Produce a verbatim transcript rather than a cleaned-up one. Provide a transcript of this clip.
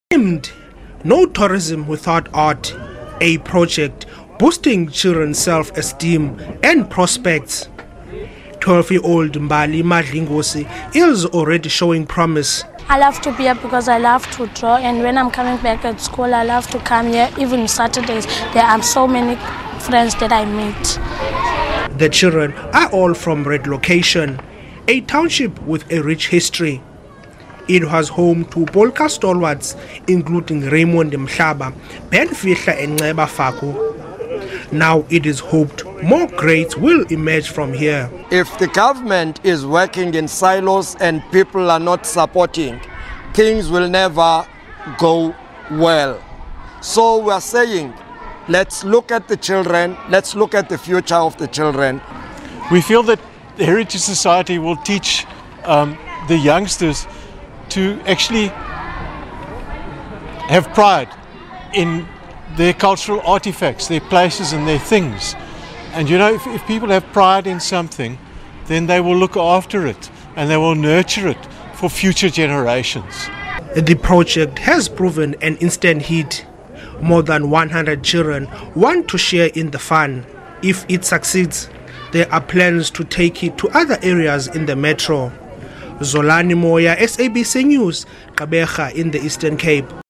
Named No Tourism Without Art, a project boosting children's self-esteem and prospects. twelve-year-old Mbali Madlingosi is already showing promise. I love to be here because I love to draw, and when I'm coming back at school, I love to come here. Even Saturdays, there are so many friends that I meet. The children are all from Red Location, a township with a rich history. It was home to polka stalwarts, including Raymond Mhlaba, Ben Fihla and Nceba Faku. Now it is hoped more greats will emerge from here. If the government is working in silos and people are not supporting, things will never go well. So we are saying, let's look at the children, let's look at the future of the children. We feel that the Heritage Society will teach um, the youngsters to actually have pride in their cultural artifacts, their places and their things. And you know, if, if people have pride in something, then they will look after it and they will nurture it for future generations. The project has proven an instant hit. More than one hundred children want to share in the fun. If it succeeds, there are plans to take it to other areas in the metro. Zolani Moya, S A B C News, Gqeberha in the Eastern Cape.